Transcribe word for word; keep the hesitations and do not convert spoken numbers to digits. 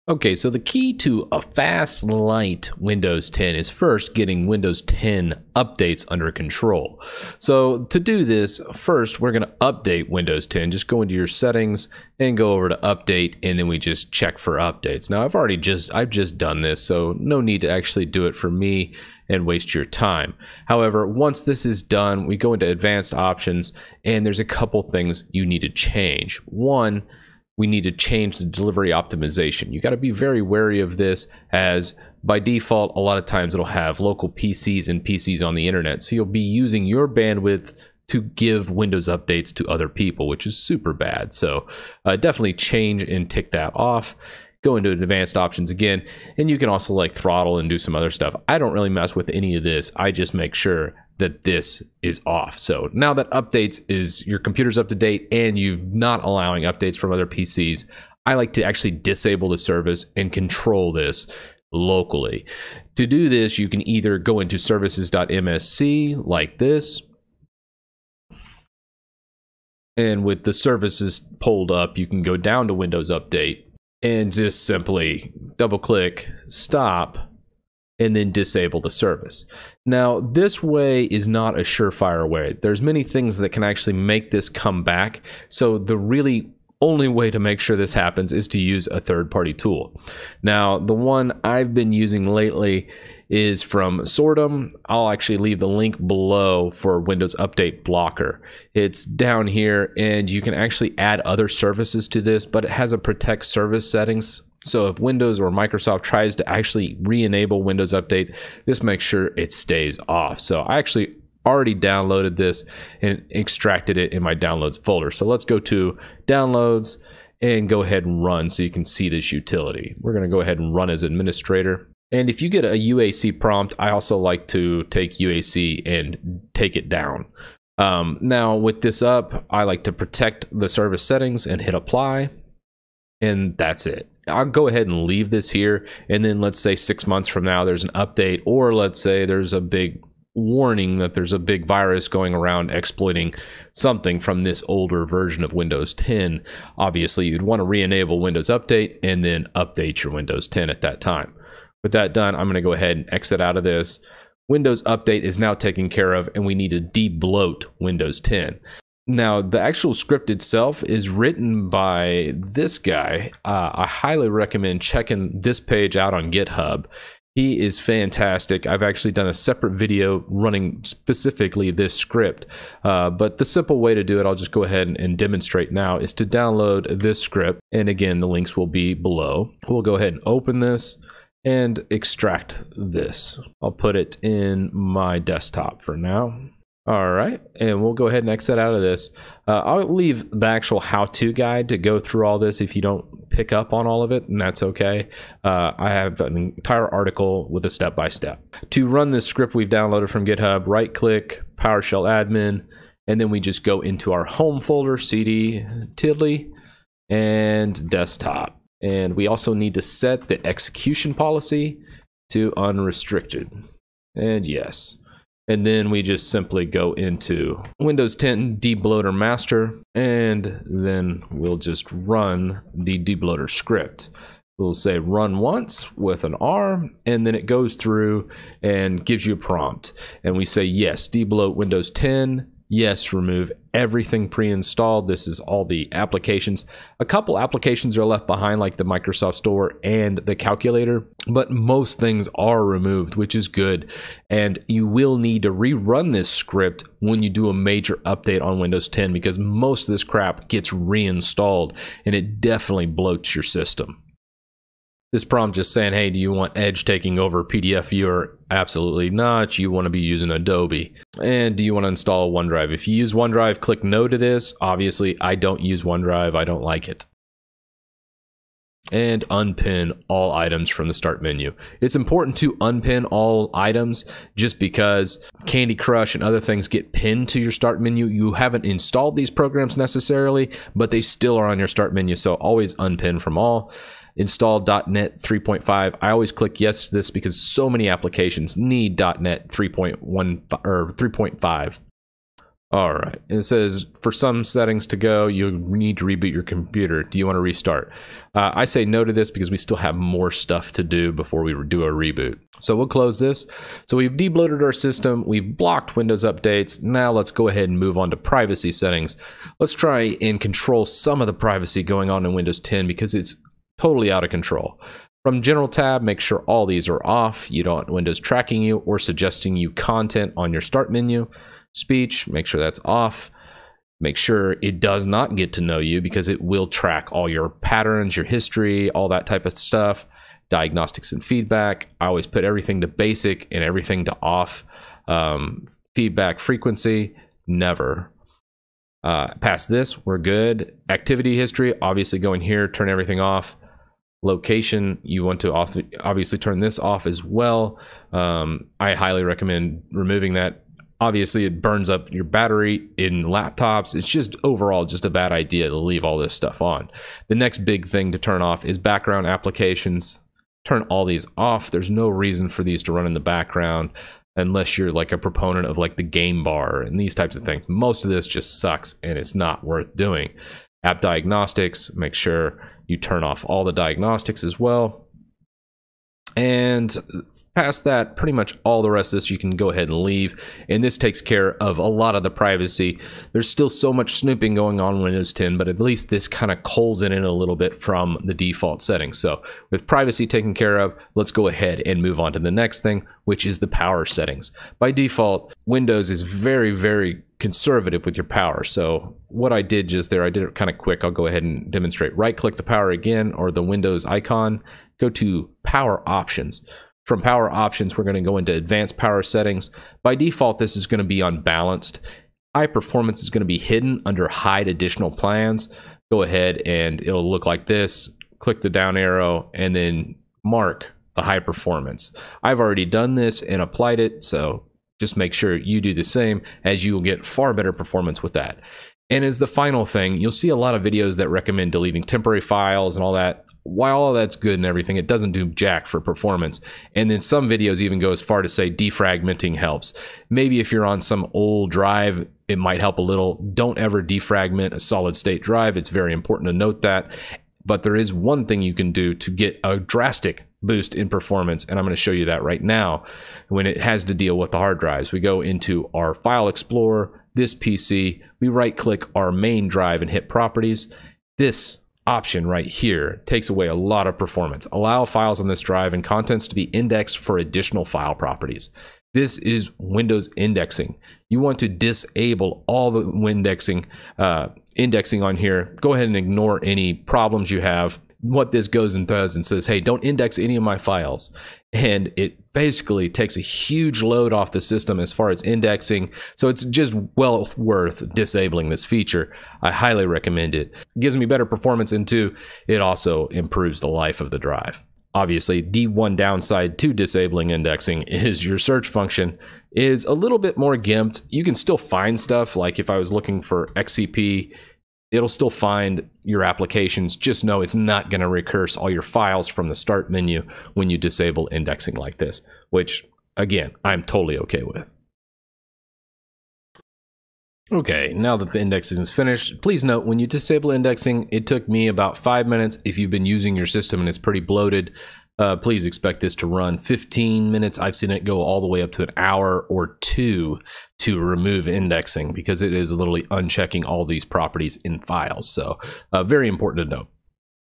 Okay, so the key to a fast, light Windows ten is first getting Windows ten updates under control. So to do this, first we're going to update Windows ten. Just go into your settings and go over to update, and then we just check for updates. Now I've already just I've just done this, so no need to actually do it for me and waste your time. However, once this is done, we go into advanced options, and there's a couple things you need to change. One, we need to change the delivery optimization. You got to be very wary of this, as by default, a lot of times it'll have local P Cs and P Cs on the internet. So you'll be using your bandwidth to give Windows updates to other people, which is super bad. So uh, definitely change and tick that off. Go into advanced options again, and you can also like throttle and do some other stuff. I don't really mess with any of this. I just make sure that this is off. So now that updates is your computer's up to date and you're not allowing updates from other P Cs, I like to actually disable the service and control this locally. To do this, you can either go into services dot M S C like this, and with the services pulled up, you can go down to Windows Update and just simply double click stop and then disable the service. Now this way is not a surefire way. There's many things that can actually make this come back. So the really only way to make sure this happens is to use a third-party tool. Now the one I've been using lately is from Sortum. I'll actually leave the link below for Windows Update Blocker. It's down here, and you can actually add other services to this, but it has a protect service settings. So if Windows or Microsoft tries to actually re-enable Windows Update, just make sure it stays off. So I actually already downloaded this and extracted it in my downloads folder. So let's go to downloads and go ahead and run so you can see this utility. We're going to go ahead and run as administrator. And if you get a U A C prompt, I also like to take U A C and take it down. Um, now with this up, I like to protect the service settings and hit apply. And that's it. I'll go ahead and leave this here. And then let's say six months from now, there's an update, or let's say there's a big warning that there's a big virus going around exploiting something from this older version of Windows ten. Obviously, you'd want to re-enable Windows Update and then update your Windows ten at that time. With that done, I'm going to go ahead and exit out of this. Windows Update is now taken care of, and we need to de-bloat Windows ten. Now, the actual script itself is written by this guy. Uh, I highly recommend checking this page out on GitHub. He is fantastic. I've actually done a separate video running specifically this script. Uh, but the simple way to do it, I'll just go ahead and, and demonstrate now, is to download this script. And again, the links will be below. We'll go ahead and open this and extract this. I'll put it in my desktop for now. All right, and we'll go ahead and exit out of this. Uh, I'll leave the actual how-to guide to go through all this if you don't pick up on all of it, and that's okay. Uh, I have an entire article with a step-by-step. To run this script we've downloaded from GitHub, right-click, PowerShell admin, and then we just go into our home folder, C D, tiddly, and desktop. And we also need to set the execution policy to unrestricted. And yes. And then we just simply go into Windows ten debloater master, and then we'll just run the debloater script. We'll say run once with an R, and then it goes through and gives you a prompt. And we say yes, debloat Windows ten. Yes, remove everything pre-installed. This is all the applications. A couple applications are left behind, like the Microsoft Store and the calculator, but most things are removed, which is good. And you will need to rerun this script when you do a major update on Windows ten, because most of this crap gets reinstalled and it definitely bloats your system. This prompt just saying, hey, do you want Edge taking over P D F Viewer? Absolutely not. You want to be using Adobe. And do you want to install OneDrive? If you use OneDrive, click no to this. Obviously, I don't use OneDrive. I don't like it. And unpin all items from the start menu. It's important to unpin all items just because Candy Crush and other things get pinned to your start menu. You haven't installed these programs necessarily, but they still are on your start menu. So always unpin from all. Install dot net three point five. I always click yes to this because so many applications need dot net three point one or three point five. All right. And it says for some settings to go, you need to reboot your computer. Do you want to restart? Uh, I say no to this because we still have more stuff to do before we do a reboot. So we'll close this. So we've debloated our system. We've blocked Windows updates. Now let's go ahead and move on to privacy settings. Let's try and control some of the privacy going on in Windows ten because it's totally out of control. From General tab, make sure all these are off. You don't want Windows tracking you or suggesting you content on your start menu. Speech, make sure that's off. Make sure it does not get to know you because it will track all your patterns, your history, all that type of stuff. Diagnostics and feedback. I always put everything to basic and everything to off. Um, feedback frequency, never. Uh, past this, we're good. Activity history, obviously go in here, turn everything off. Location, you want to off, obviously turn this off as well. Um, I highly recommend removing that. Obviously, it burns up your battery in laptops. It's just overall just a bad idea to leave all this stuff on. The next big thing to turn off is background applications. Turn all these off. There's no reason for these to run in the background unless you're like a proponent of like the game bar and these types of things. Most of this just sucks and it's not worth doing. App diagnostics, make sure you turn off all the diagnostics as well. And past that, pretty much all the rest of this you can go ahead and leave, and this takes care of a lot of the privacy. There's still so much snooping going on in Windows ten, but at least this kind of culls it in a little bit from the default settings. So with privacy taken care of, let's go ahead and move on to the next thing, which is the power settings. By default, Windows is very, very conservative with your power. So what I did just there, I did it kind of quick. I'll go ahead and demonstrate. Right click the power again, or the Windows icon, go to power options. From power options, we're going to go into advanced power settings. By default, this is going to be unbalanced. High performance is going to be hidden under hide additional plans. Go ahead and it'll look like this. Click the down arrow and then mark the high performance. I've already done this and applied it, so just make sure you do the same, as you will get far better performance with that. And as the final thing, you'll see a lot of videos that recommend deleting temporary files and all that. While all that's good and everything, it doesn't do jack for performance. And then some videos even go as far to say defragmenting helps. Maybe if you're on some old drive, it might help a little. Don't ever defragment a solid state drive. It's very important to note that. But there is one thing you can do to get a drastic boost in performance, and I'm going to show you that right now. When it has to deal with the hard drives, we go into our File Explorer, this P C, we right click our main drive and hit Properties. This option right here takes away a lot of performance. Allow files on this drive and contents to be indexed for additional file properties. This is Windows indexing. You want to disable all the indexing, uh, indexing on here. Go ahead and ignore any problems you have. What this goes and does and says, hey, don't index any of my files. And it basically takes a huge load off the system as far as indexing. So it's just well worth disabling this feature. I highly recommend it. It gives me better performance, and two, it also improves the life of the drive. Obviously, the one downside to disabling indexing is your search function is a little bit more gimped. You can still find stuff, like if I was looking for X C P, it'll still find your applications. Just know it's not going to recurse all your files from the start menu when you disable indexing like this, which, again, I'm totally okay with. Okay, now that the indexing is finished, please note when you disable indexing, it took me about five minutes. If you've been using your system and it's pretty bloated, uh, please expect this to run fifteen minutes. I've seen it go all the way up to an hour or two to remove indexing because it is literally unchecking all these properties in files. So uh, very important to note.